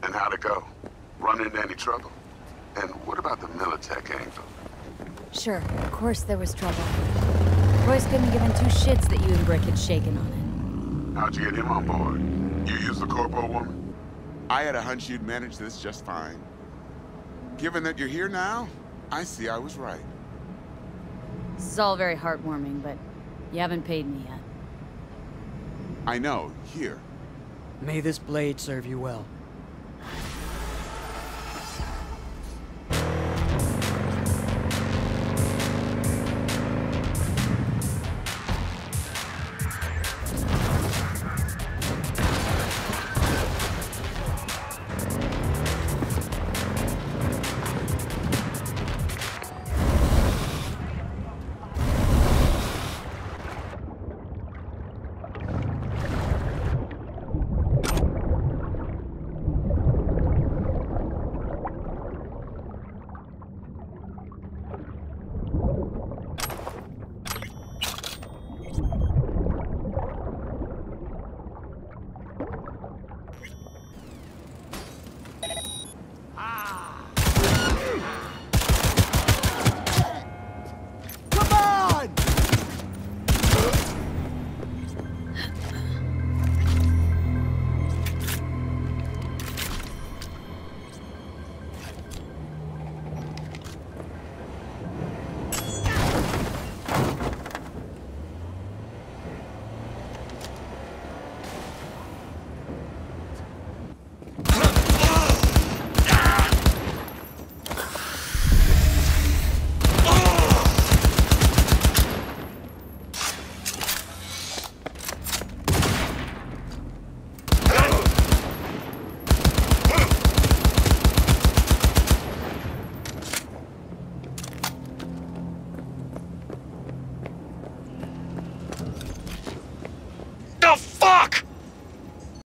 And how'd it go? Run into any trouble? And what about the Militech angle? Sure, of course there was trouble. Royce couldn't give in two shits that you and Brick had shaken on it. How'd you get him on board? You used the corpo woman? I had a hunch you'd manage this just fine. Given that you're here now, I see I was right. This is all very heartwarming, but you haven't paid me yet. I know, here. May this blade serve you well.